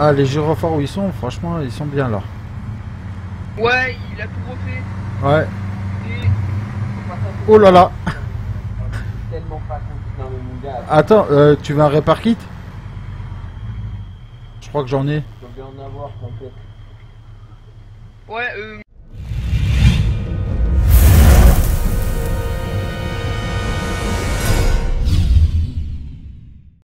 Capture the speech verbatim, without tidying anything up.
Ah, les gyrophares où ils sont, franchement, ils sont bien là. Ouais, il a tout refait. Ouais. Et... Oh là là. Tellement pas content, mon gars. Attends, euh, tu veux un répar kit? Je crois que j'en ai. Je dois bien en avoir, t'inquiète. Ouais, euh,